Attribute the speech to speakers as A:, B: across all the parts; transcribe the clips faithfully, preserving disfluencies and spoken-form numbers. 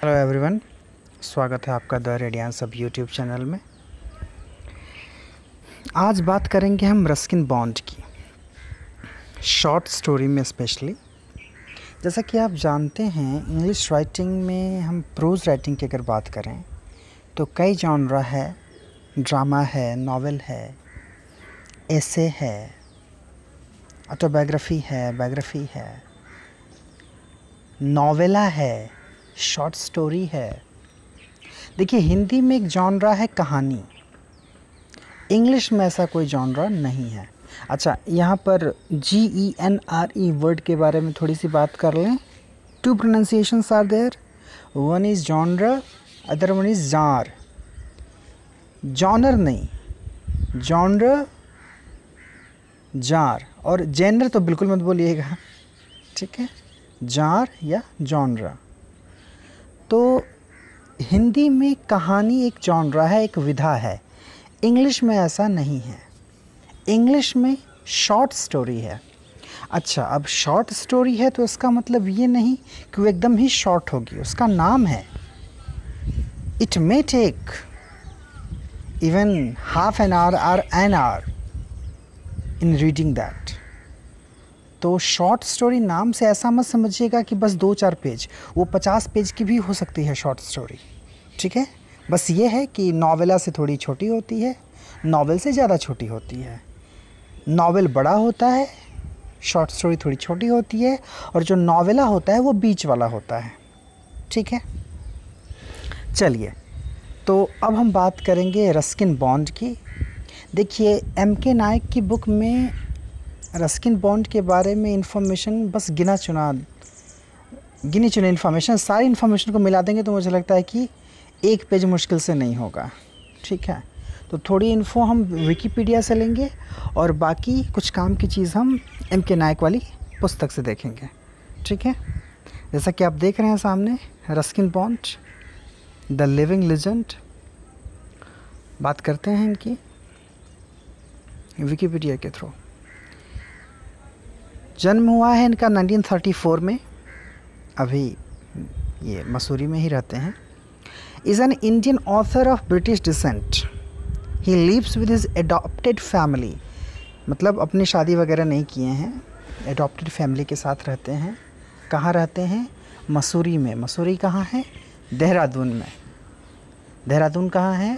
A: Hello everyone, स्वागत है आपका द रेडियंस अब यूट्यूब चैनल में। आज बात करेंगे हम रस्किन बॉन्ड की, शॉर्ट स्टोरी में स्पेशली। जैसा कि आप जानते हैं, इंग्लिश राइटिंग में हम प्रोज राइटिंग की अगर बात करें तो कई जॉनरा है। ड्रामा है, नॉवेल है, एसे है, ऑटोबायोग्राफी है, बायोग्राफी है, नॉवेला है, शॉर्ट स्टोरी है। देखिए, हिंदी में एक जॉनरा है कहानी, इंग्लिश में ऐसा कोई जॉनरा नहीं है। अच्छा, यहाँ पर G E N R E word के बारे में थोड़ी सी बात कर लें। Two pronunciations are there, one is genre, other one is jar. Genre नहीं, जॉनरा, जार। और जेनर तो बिल्कुल मत बोलिएगा, ठीक है, जार या जॉनरा। तो हिंदी में कहानी एक जॉनरा है, एक विधा है। इंग्लिश में ऐसा नहीं है, इंग्लिश में शॉर्ट स्टोरी है। अच्छा, अब शॉर्ट स्टोरी है तो इसका मतलब ये नहीं कि वो एकदम ही शॉर्ट होगी, उसका नाम है। It may take even half an hour और an hour in reading that. तो शॉर्ट स्टोरी नाम से ऐसा मत समझिएगा कि बस दो चार पेज, वो पचास पेज की भी हो सकती है शॉर्ट स्टोरी, ठीक है। बस ये है कि नॉवेला से थोड़ी छोटी होती है, नॉवेल से ज़्यादा छोटी होती है। नॉवेल बड़ा होता है, शॉर्ट स्टोरी थोड़ी छोटी होती है, और जो नॉवेला होता है वो बीच वाला होता है, ठीक है। चलिए, तो अब हम बात करेंगे रस्किन बॉन्ड की। देखिए, एम के नायक की बुक में रस्किन बॉन्ड के बारे में इंफॉर्मेशन बस गिना चुना गिनी चुनी इन्फॉर्मेशन, सारी इन्फॉर्मेशन को मिला देंगे तो मुझे लगता है कि एक पेज मुश्किल से नहीं होगा, ठीक है। तो थोड़ी इन्फो हम विकिपीडिया से लेंगे और बाकी कुछ काम की चीज़ हम एम के नायक वाली पुस्तक से देखेंगे, ठीक है। जैसा कि आप देख रहे हैं सामने, Ruskin Bond the living legend. बात करते हैं इनकी विकिपीडिया के थ्रू। जन्म हुआ है इनका नाइनटीन थर्टी फोर में, अभी ये मसूरी में ही रहते हैं। Is an Indian author of British descent. He lives with his adopted family, मतलब अपनी शादी वगैरह नहीं किए हैं, एडॉप्टेड फैमिली के साथ रहते हैं। कहाँ रहते हैं? मसूरी में। मसूरी कहाँ है? देहरादून में। देहरादून कहाँ है?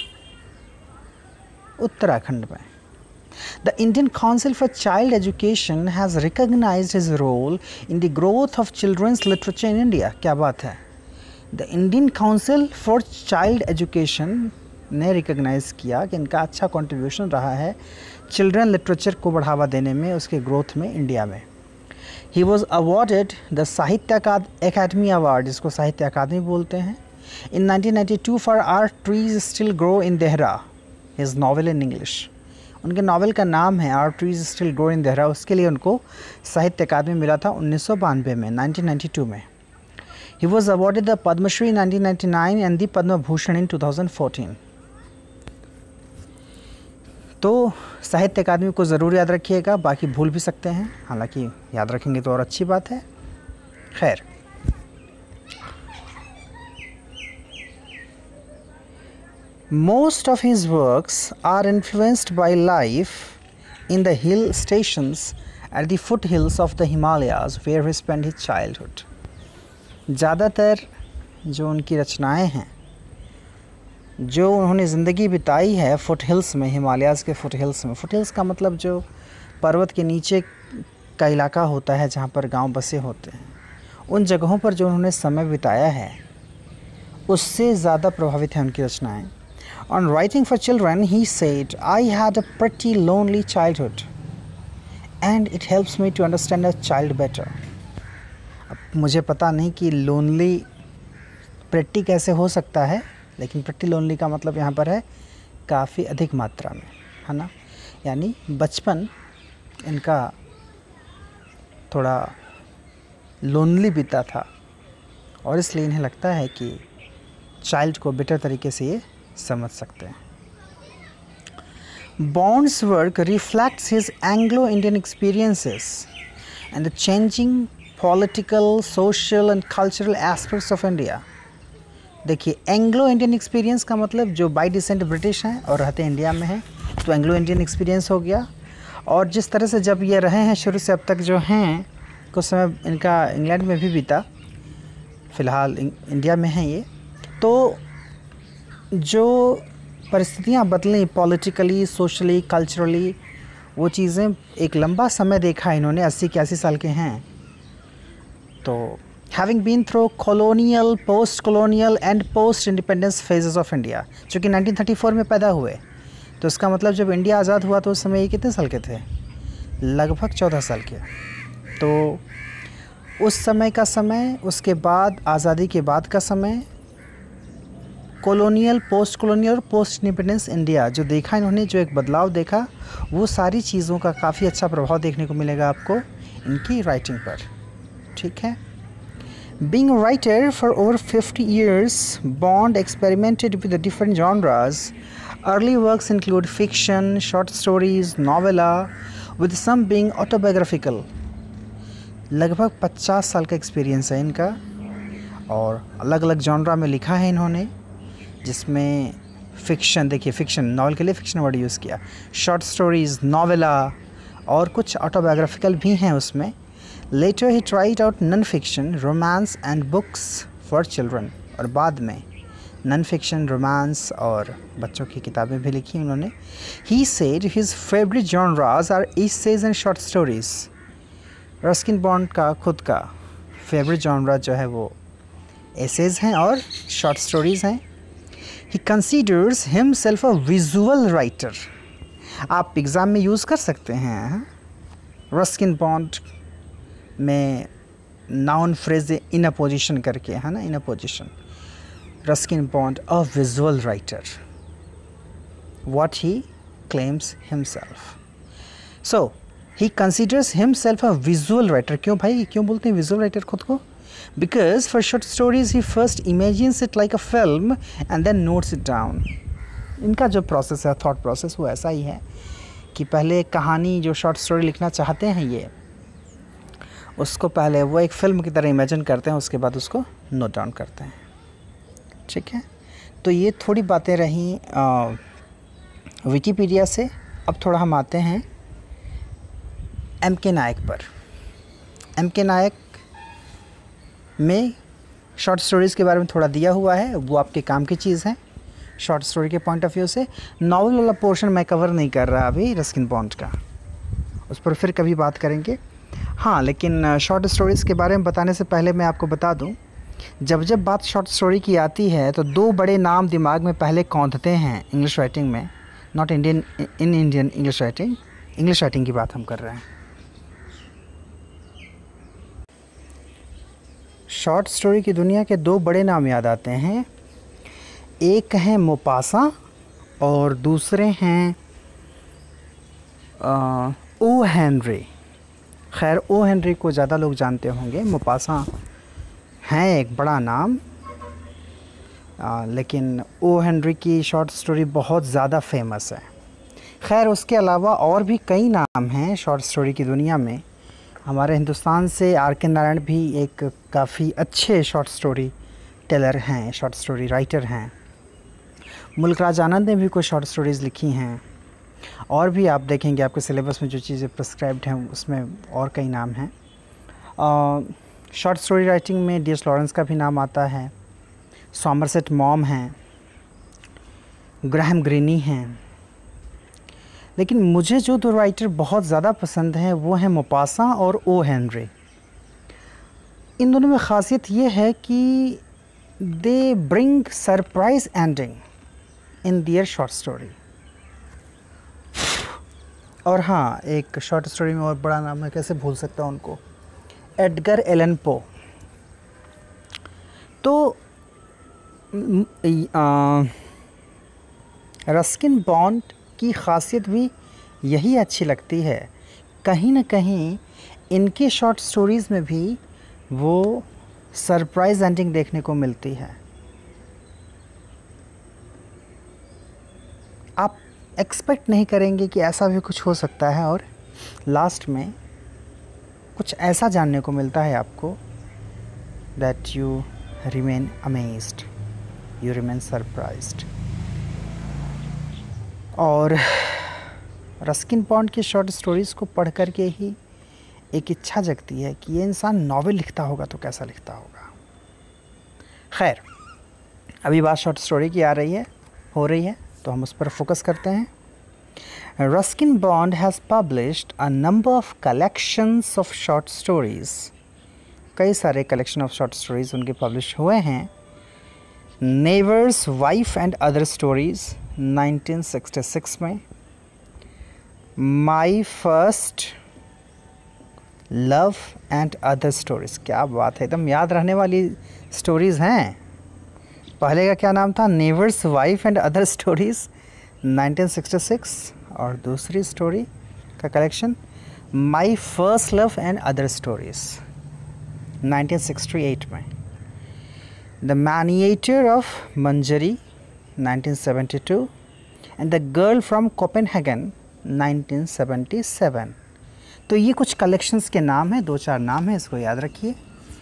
A: उत्तराखंड में। The Indian Council for Child Education has recognized his role in the growth of children's literature in India. क्या बात है? The Indian Council for Child Education ने रिकॉग्नाइज़ किया कि इनका अच्छा कंट्रीब्यूशन रहा है चिल्ड्रन लिटरेचर को बढ़ावा देने में, उसके ग्रोथ में इंडिया में। He was awarded the साहित्य अकादमी अवार्ड, जिसको साहित्य अकादमी बोलते हैं, in nineteen ninety two for Our Trees Still Grow in Dehra, his novel in English. उनके नावल का नाम है our trees still grow in Dehra. उसके लिए उनको साहित्य अकादमी मिला था उन्नीस सौ बानवे में, नाइनटीन नाइंटी टू में। He was awarded the Padma Shri nineteen ninety nine and the Padma Bhushan in two thousand fourteen. तो साहित्य अकादमी को ज़रूर याद रखिएगा, बाकी भूल भी सकते हैं, हालांकि याद रखेंगे तो और अच्छी बात है। खैर, most of his works are influenced by life in the hill stations at the foothills of the Himalayas where he spent his childhood. ज़्यादातर जो उनकी रचनाएं हैं, जो उन्होंने ज़िंदगी बिताई है फुट हिल्स में, हिमालयाज़ के फुट हिल्स में। फुट हिल्स का मतलब जो पर्वत के नीचे का इलाका होता है जहाँ पर गांव बसे होते हैं, उन जगहों पर जो उन्होंने समय बिताया है उससे ज़्यादा प्रभावित है उनकी रचनाएं। On writing for children, he said, I had a pretty lonely childhood and it helps me to understand a child better. अब मुझे पता नहीं कि लोनली प्रेटी कैसे हो सकता है, लेकिन प्रेटी लोनली का मतलब यहाँ पर है काफ़ी अधिक मात्रा में, है ना। यानी बचपन इनका थोड़ा लोनली बीता था और इसलिए इन्हें लगता है कि चाइल्ड को बेटर तरीके से ये समझ सकते हैं। Bond's work reflects his Anglo-Indian experiences and the changing political, social and cultural aspects of India. देखिए, एंग्लो इंडियन एक्सपीरियंस का मतलब जो बाई डिसेंट ब्रिटिश हैं और रहते इंडिया में हैं, तो एंग्लो इंडियन एक्सपीरियंस हो गया। और जिस तरह से जब ये रहे हैं शुरू से अब तक जो हैं, कुछ समय इनका इंग्लैंड में भी बीता, फ़िलहाल इंडिया में हैं ये। तो जो परिस्थितियाँ बदलें पॉलिटिकली, सोशली, कल्चरली, वो चीज़ें एक लंबा समय देखा इन्होंने, अस्सी इक्यासी साल के हैं। तो having been through colonial, post colonial and post independence phases of India, चूँकि नाइनटीन थर्टी फोर में पैदा हुए, तो इसका मतलब जब इंडिया आज़ाद हुआ तो उस समय ये कितने साल के थे? लगभग चौदह साल के। तो उस समय का समय, उसके बाद आज़ादी के बाद का समय, कॉलोनियल, पोस्ट कॉलोनियल और पोस्ट इंडिपेंडेंस इंडिया जो देखा इन्होंने, जो एक बदलाव देखा, वो सारी चीज़ों का काफ़ी अच्छा प्रभाव देखने को मिलेगा आपको इनकी राइटिंग पर। ठीक है। Being a writer for over fifty years, Bond experimented with the different genres. Early works include fiction, short stories, novella, with some being autobiographical. लगभग पचास साल का एक्सपीरियंस है इनका और अलग अलग जॉनरा में लिखा है इन्होंने, जिसमें फ़िक्शन, देखिए फ़िक्शन, नॉवल के लिए फ़िक्शन वर्ड यूज़ किया, शॉर्ट स्टोरीज़, नॉवेला और कुछ ऑटोबायोग्राफिकल भी हैं उसमें। Later he tried out non-fiction, romance and books for children, और बाद में non-fiction, romance और बच्चों की किताबें भी लिखी उन्होंने। He said his favorite genres are essays and short stories. Ruskin Bond का खुद का फेवरेट जॉनरा जो है वो एसेज हैं और शॉर्ट स्टोरीज़ हैं। He considers himself a visual writer. आप एग्ज़ाम में यूज़ कर सकते हैं रस्किन बॉन्ड में noun phrase in a position करके, है ना, in a position. Ruskin Bond a visual writer, what he claims himself. So he considers himself a visual writer. क्यों भाई, क्यों बोलते हैं विजुअल राइटर खुद को? Because for short stories he first imagines it like a film and then notes it down. इनका जो process है, थॉट प्रोसेस, वो ऐसा ही है कि पहले कहानी, जो शॉर्ट स्टोरी लिखना चाहते हैं ये, उसको पहले वो एक फ़िल्म की तरह इमेजिन करते हैं, उसके बाद उसको नोट डाउन करते हैं। ठीक है। तो ये थोड़ी बातें रहीं विकिपीडिया से। अब थोड़ा हम आते हैं एम के नायक पर। एम के नायक में शॉर्ट स्टोरीज़ के बारे में थोड़ा दिया हुआ है, वो आपके काम की चीज़ है शॉर्ट स्टोरी के पॉइंट ऑफ व्यू से। नॉवल वाला पोर्शन मैं कवर नहीं कर रहा अभी रस्किन बॉन्ड का, उस पर फिर कभी बात करेंगे। हाँ, लेकिन शॉर्ट स्टोरीज़ के बारे में बताने से पहले मैं आपको बता दूं, जब जब बात शॉर्ट स्टोरी की आती है तो दो बड़े नाम दिमाग में पहले कौंधते हैं इंग्लिश राइटिंग में, not Indian, in Indian English writing, English writing की बात हम कर रहे हैं। शॉर्ट स्टोरी की दुनिया के दो बड़े नाम याद आते हैं, एक हैं मोपासा और दूसरे हैं ओ हेनरी। खैर, ओ हेनरी को ज़्यादा लोग जानते होंगे, मोपासा हैं एक बड़ा नाम, आ, लेकिन ओ हेनरी की शॉर्ट स्टोरी बहुत ज़्यादा फेमस है। खैर, उसके अलावा और भी कई नाम हैं शॉर्ट स्टोरी की दुनिया में। हमारे हिंदुस्तान से आर के नारायण भी एक काफ़ी अच्छे शॉर्ट स्टोरी टेलर हैं, शॉर्ट स्टोरी राइटर हैं। मुल्क राज आनंद ने भी कुछ शॉर्ट स्टोरीज़ लिखी हैं, और भी आप देखेंगे आपके सिलेबस में जो चीज़ें प्रिस्क्राइब्ड हैं उसमें और कई नाम हैं। शॉर्ट स्टोरी राइटिंग में डी एस लॉरेंस का भी नाम आता है, सॉमरसेट मॉम हैं, ग्राहम ग्रीनी हैं। लेकिन मुझे जो दो राइटर बहुत ज़्यादा पसंद हैं वो हैं मोपासा और ओ हेनरी। इन दोनों में ख़ासियत ये है कि they bring surprise ending in their short story. और हाँ, एक शॉर्ट स्टोरी में और बड़ा नाम है, कैसे भूल सकता हूँ उनको, एडगर एलन पो। तो रस्किन बॉन्ड की ख़ासियत भी यही अच्छी लगती है, कहीं ना कहीं इनके शॉर्ट स्टोरीज़ में भी वो सरप्राइज एंडिंग देखने को मिलती है। आप एक्सपेक्ट नहीं करेंगे कि ऐसा भी कुछ हो सकता है, और लास्ट में कुछ ऐसा जानने को मिलता है आपको that you remain amazed. You remain surprised. और रस्किन बॉन्ड की शॉर्ट स्टोरीज़ को पढ़ कर के ही एक इच्छा जगती है कि ये इंसान नॉवेल लिखता होगा तो कैसा लिखता होगा। खैर, अभी बात शॉर्ट स्टोरी की आ रही है हो रही है तो हम उस पर फोकस करते हैं। Ruskin Bond has published a number of collections of short stories. कई सारे कलेक्शन ऑफ शॉर्ट स्टोरीज़ उनके पब्लिश हुए हैं। Neighbour's wife and other stories nineteen sixty six में, my first love and other stories, क्या बात है, एकदम याद रहने वाली स्टोरीज़ हैं। पहले का क्या नाम था? Neighbour's wife and other stories nineteen sixty six, और दूसरी स्टोरी का collection my first love and other stories nineteen sixty eight में। The maneater of Manjari nineteen seventy two and the girl from Copenhagen nineteen seventy seven. तो ये कुछ collections के नाम हैं, दो चार नाम हैं, इसको याद रखिए।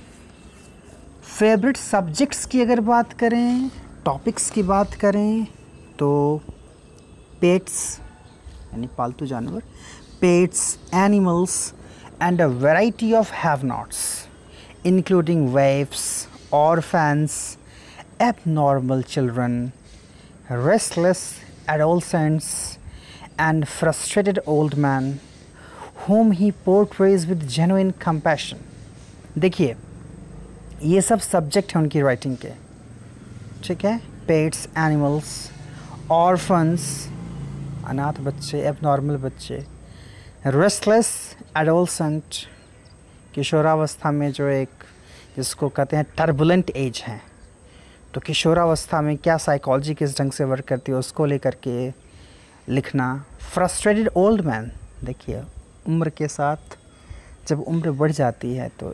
A: फेवरेट सब्जेक्ट्स की अगर बात करें, टॉपिक्स की बात करें तो पेट्स यानी पालतू जानवर, pets, animals and a variety of have nots including waifs, orphans, abnormal children, restless adolescents, and frustrated old man whom he portrays with genuine compassion। देखिए, ये सब सब्जेक्ट हैं उनकी राइटिंग के, ठीक है। पेट्स, एनिमल्स, ऑर्फन्स, अनाथ बच्चे, एबनॉर्मल बच्चे, रेस्टलेस एडोलसेंट, किशोरावस्था में जो एक जिसको कहते हैं टर्बुलेंट एज है, तो किशोरावस्था में क्या साइकोलॉजी किस ढंग से वर्क करती है उसको लेकर के लिखना। फ्रस्ट्रेटेड ओल्ड मैन, देखिए उम्र के साथ जब उम्र बढ़ जाती है तो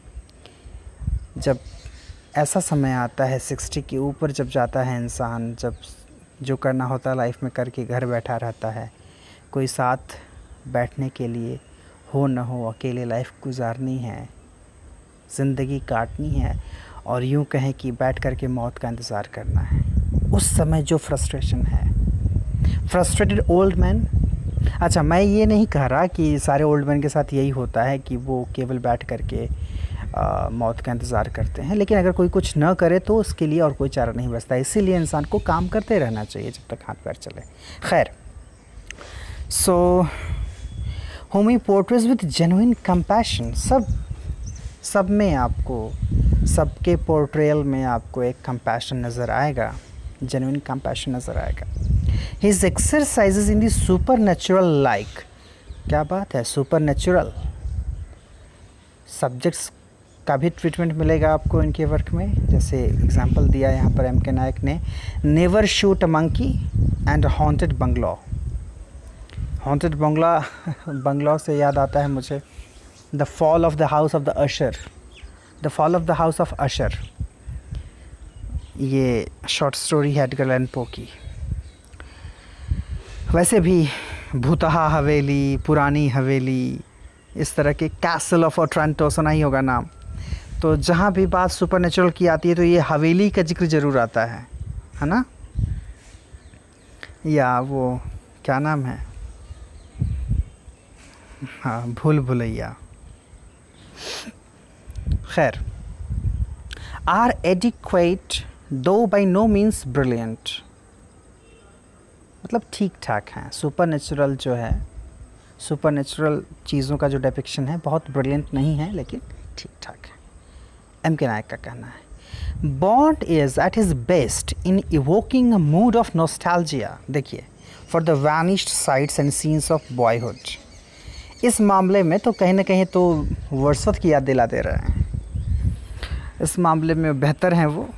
A: जब ऐसा समय आता है सिक्सटी के ऊपर जब जाता है इंसान, जब जो करना होता है लाइफ में करके घर बैठा रहता है, कोई साथ बैठने के लिए हो न हो, अकेले लाइफ गुजारनी है, ज़िंदगी काटनी है, और यूँ कहें कि बैठ कर के मौत का इंतज़ार करना है, उस समय जो फ्रस्ट्रेशन है। फ्रस्ट्रेटेड ओल्ड मैन, अच्छा मैं ये नहीं कह रहा कि सारे ओल्ड मैन के साथ यही होता है कि वो केवल बैठ कर के आ, मौत का इंतज़ार करते हैं, लेकिन अगर कोई कुछ न करे तो उसके लिए और कोई चारा नहीं बचता, इसीलिए इंसान को काम करते रहना चाहिए जब तक हाथ पैर चले। खैर, so whom he portrays with genuine compassion, सब सब में आपको, सबके पोर्ट्रेयल में आपको एक कंपैशन नज़र आएगा, जेन्युइन कंपैशन नज़र आएगा। His exercises in the supernatural like, क्या बात है, सुपर नेचुरल सब्जेक्ट्स का भी ट्रीटमेंट मिलेगा आपको इनके वर्क में। जैसे एग्जांपल दिया यहाँ पर एम के नायक ने, never shoot a monkey and haunted bungalow. Haunted बंगला बंगलो से याद आता है मुझे the fall of the house of the Usher, the fall of the house of Usher, ये शॉर्ट स्टोरी है एडगर एलन पो की। वैसे भी भूतहा हवेली, पुरानी हवेली, इस तरह के कैसल ऑफ ओट्रांटो सुना ही होगा नाम। तो जहाँ भी बात सुपर नेचुरल की आती है तो ये हवेली का जिक्र ज़रूर आता है, है ना। या वो क्या नाम है, हाँ, भूल भुलैया। खैर, are adequate though by no means brilliant, मतलब ठीक ठाक हैं। सुपर नेचुरल जो है, सुपर नेचुरल चीज़ों का जो डिपिक्शन है बहुत ब्रिलियंट नहीं है, लेकिन ठीक ठाक है, एम के नायक का कहना है। Bond is at his best in evoking a mood of nostalgia, देखिए, for the vanished sights and scenes of boyhood. इस मामले में तो कहीं ना कहीं तो वर्षवत की याद दिला दे रहे हैं, इस मामले में बेहतर हैं वो।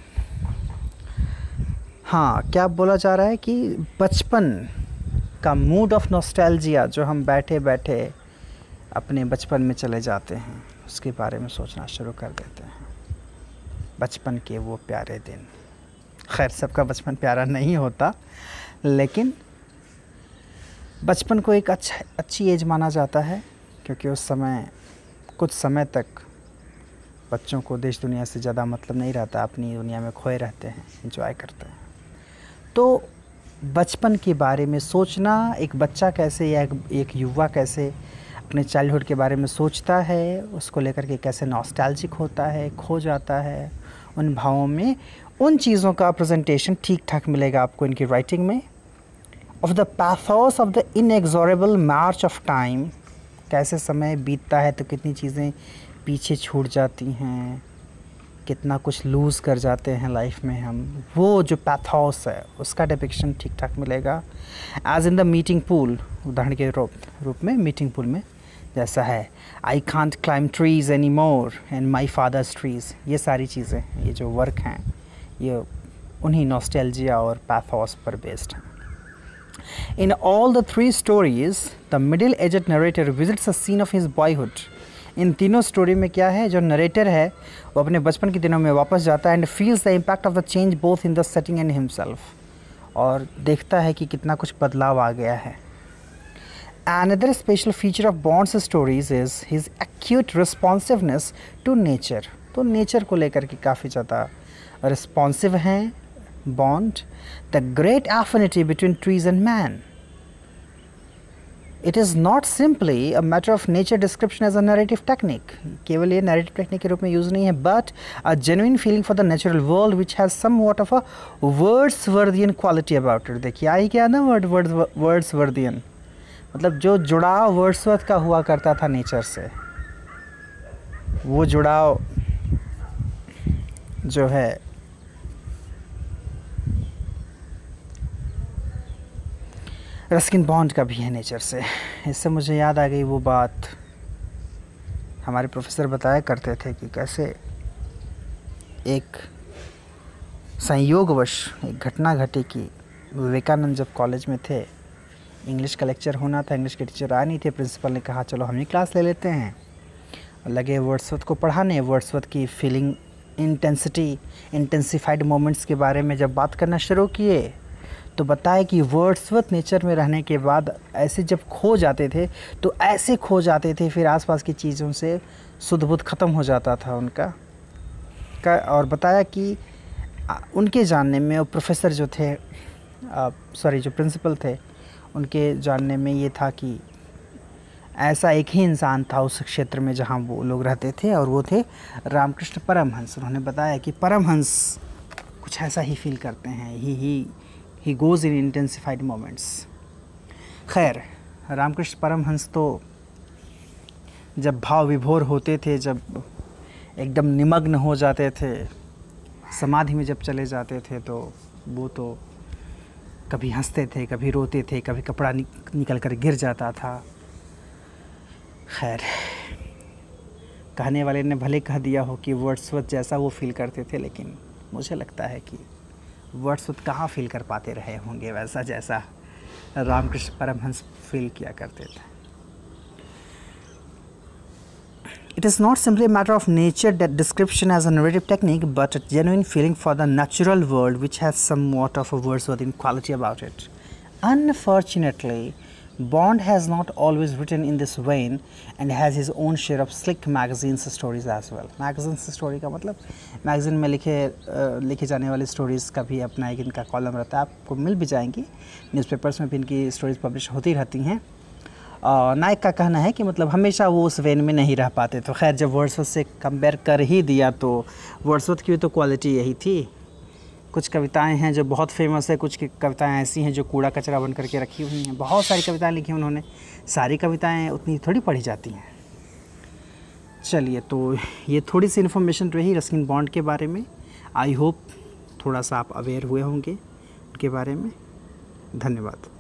A: हाँ, क्या बोला जा रहा है कि बचपन का मूड ऑफ नॉस्टैल्जिया, जो हम बैठे बैठे अपने बचपन में चले जाते हैं, उसके बारे में सोचना शुरू कर देते हैं, बचपन के वो प्यारे दिन। खैर, सबका बचपन प्यारा नहीं होता, लेकिन बचपन को एक अच्छा अच्छी एज माना जाता है, क्योंकि उस समय कुछ समय तक बच्चों को देश दुनिया से ज़्यादा मतलब नहीं रहता, अपनी दुनिया में खोए रहते हैं, एंजॉय करते हैं। तो बचपन के बारे में सोचना, एक बच्चा कैसे या एक, एक युवा कैसे अपने चाइल्डहुड के बारे में सोचता है, उसको लेकर के कैसे नॉस्टैल्जिक होता है, खो जाता है उन भावों में, उन चीज़ों का प्रेजेंटेशन ठीक ठाक मिलेगा आपको इनकी राइटिंग में। Of the pathos of the inexorable march of time, कैसे समय बीतता है तो कितनी चीज़ें पीछे छूट जाती हैं, कितना कुछ लूज़ कर जाते हैं लाइफ में हम, वो जो पैथोस है उसका डिपिक्शन ठीक ठाक मिलेगा। As in the meeting pool, उदाहरण के रूप रूप में मीटिंग पूल में जैसा है, I can't climb trees any more and my father's trees, ये सारी चीज़ें, ये जो वर्क हैं ये उन्हीं नॉस्टैल्जिया और पैथोस पर बेस्ड हैं। In all the three stories, the middle-aged narrator visits a scene of his boyhood. इन तीनों स्टोरी में क्या है, जो नरेटर है वो अपने बचपन के दिनों में वापस जाता है and feels the impact of the change both in the setting and himself, और देखता है कि कितना कुछ बदलाव आ गया है। Another special feature of Bond's stories is his acute responsiveness to nature. तो नेचर को लेकर के काफ़ी ज़्यादा रिस्पॉन्सिव हैं Bond. The great affinity between trees and man. It is not simply a matter of nature description as a narrative technique. केवल ये narrative technique के रूप में यूज़ नहीं है, but a genuine feeling for the natural world which has somewhat of a Wordsworthian quality about it. देखिए आई क्या ना word Wordsworthian, मतलब जो जुड़ाव वर्ड्सवर्थ का हुआ करता था नेचर से, वो जुड़ाव जो है रस्किन बॉन्ड का भी है नेचर से। इससे मुझे याद आ गई वो बात, हमारे प्रोफेसर बताया करते थे कि कैसे एक संयोगवश एक घटना घटी कि विवेकानंद जब कॉलेज में थे, इंग्लिश का लेक्चर होना था, इंग्लिश के टीचर आए नहीं थे, प्रिंसिपल ने कहा चलो हम ही क्लास ले लेते हैं, और लगे वर्ड्सवर्थ को पढ़ाने। वर्ड्सवर्थ की फीलिंग इंटेंसिटी, इंटेंसिफाइड मोमेंट्स के बारे में जब बात करना शुरू किए तो बताया कि वर्ड्सवर्थ नेचर में रहने के बाद ऐसे जब खो जाते थे तो ऐसे खो जाते थे, फिर आसपास की चीज़ों से सुध बुध ख़त्म हो जाता था उनका का। और बताया कि उनके जानने में, और प्रोफेसर जो थे, सॉरी जो प्रिंसिपल थे, उनके जानने में ये था कि ऐसा एक ही इंसान था उस क्षेत्र में जहाँ वो लोग रहते थे, और वो थे रामकृष्ण परमहंस। उन्होंने बताया कि परमहंस कुछ ऐसा ही फील करते हैं, he he he goes in intensified moments. खैर, रामकृष्ण परमहंस तो जब भाव विभोर होते थे, जब एकदम निमग्न हो जाते थे, समाधि में जब चले जाते थे, तो वो तो कभी हंसते थे, कभी रोते थे, कभी कपड़ा निकल कर गिर जाता था। खैर, कहने वाले ने भले कह दिया हो कि वर्ड्सवर्थ जैसा वो फील करते थे, लेकिन मुझे लगता है कि वर्ड्सवर्थ कहाँ फील कर पाते रहे होंगे वैसा जैसा रामकृष्ण परमहंस फील किया करते थे। It is not simply a matter of nature that description as a narrative technique, but a genuine feeling for the natural world which has somewhat of a Wordsworthian quality about it. Unfortunately, Bond has not always written in this vein and has his own share of slick magazines stories as well. Magazines story का मतलब magazine में लिखे लिखे जाने वाले stories का भी अपना एक इनका कॉलम रहता है, आपको मिल भी जाएंगी, न्यूज़पेपर्स में भी इनकी स्टोरीज़ पब्लिश होती रहती हैं। नायक का कहना है कि मतलब हमेशा वो उस वेन में नहीं रह पाते, तो खैर जब वर्ड्सवर्थ से कंपेयर कर ही दिया तो वर्ड्सवर्थ की भी तो क्वालिटी यही थी। कुछ कविताएं हैं जो बहुत फेमस है, कुछ कविताएं ऐसी हैं जो कूड़ा कचरा बन करके रखी हुई हैं। बहुत सारी कविताएं लिखी उन्होंने, सारी कविताएं उतनी थोड़ी पढ़ी जाती हैं। चलिए, तो ये थोड़ी सी इन्फॉर्मेशन रही रस्किन बॉन्ड के बारे में। आई होप थोड़ा सा आप अवेयर हुए होंगे उनके बारे में। धन्यवाद।